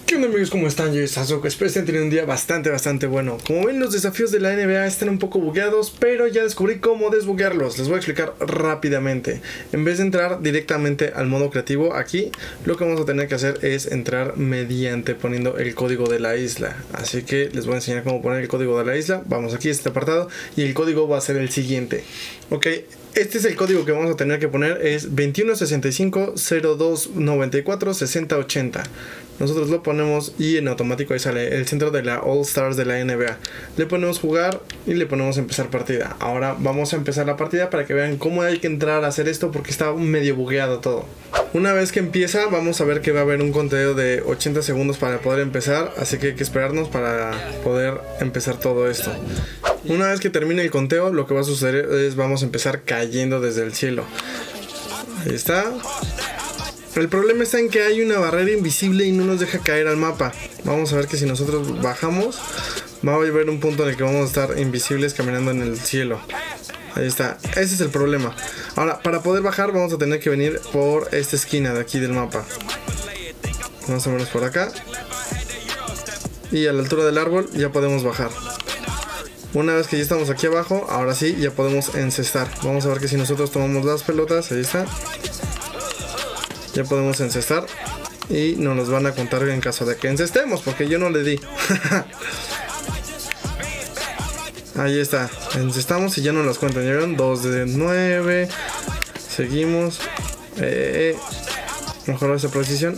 ¿Qué onda, amigos? ¿Cómo están? Yo soy Sasuke. Espero estén teniendo un día bastante bueno. Como ven, los desafíos de la NBA están un poco bugueados, pero ya descubrí cómo desbuguearlos. Les voy a explicar rápidamente. En vez de entrar directamente al modo creativo, aquí lo que vamos a tener que hacer es entrar mediante poniendo el código de la isla. Así que les voy a enseñar cómo poner el código de la isla. Vamos aquí a este apartado y el código va a ser el siguiente. Ok, este es el código que vamos a tener que poner, es 2165-0294-6080. Nosotros lo ponemos y en automático ahí sale el centro de la All Stars de la NBA. Le ponemos jugar y le ponemos empezar partida. Ahora vamos a empezar la partida para que vean cómo hay que entrar a hacer esto, porque está medio bugueado todo. Una vez que empieza, vamos a ver que va a haber un conteo de 80 segundos para poder empezar, así que hay que esperarnos para poder empezar todo esto. Una vez que termine el conteo, lo que va a suceder es vamos a empezar cayendo desde el cielo. Ahí está. El problema está en que hay una barrera invisible y no nos deja caer al mapa. Vamos a ver que si nosotros bajamos, va a haber un punto en el que vamos a estar invisibles caminando en el cielo. Ahí está, ese es el problema. Ahora, para poder bajar vamos a tener que venir por esta esquina de aquí del mapa. Más o menos por acá. Y a la altura del árbol ya podemos bajar. Una vez que ya estamos aquí abajo, ahora sí, ya podemos encestar. Vamos a ver que si nosotros tomamos las pelotas, ahí está. Ya podemos encestar y nos los van a contar en caso de que encestemos, porque yo no le di. Ahí está, encestamos y ya nos las cuentan. Ya vieron, 2 de 9. Seguimos. Mejorar esa precisión.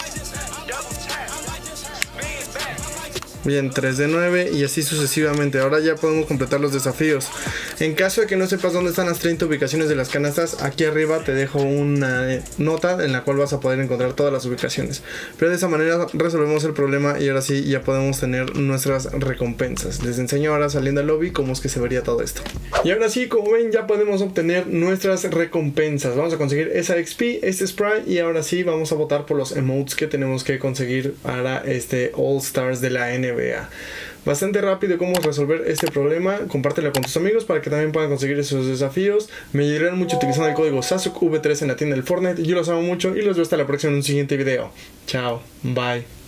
Bien, 3 de 9 y así sucesivamente. Ahora ya podemos completar los desafíos. En caso de que no sepas dónde están las 30 ubicaciones de las canastas, aquí arriba te dejo una nota en la cual vas a poder encontrar todas las ubicaciones. Pero de esa manera resolvemos el problema y ahora sí ya podemos tener nuestras recompensas. Les enseño ahora saliendo al lobby cómo es que se vería todo esto. Y ahora sí, como ven, ya podemos obtener nuestras recompensas. Vamos a conseguir esa XP, este Sprite, y ahora sí vamos a votar por los emotes que tenemos que conseguir para este All Stars de la NBA. Bastante rápido cómo resolver este problema. Compártelo con tus amigos para que también puedan conseguir esos desafíos. Me ayudarán mucho utilizando el código SasukeV3 en la tienda del Fortnite. Yo los amo mucho y los veo hasta la próxima en un siguiente video. Chao, bye.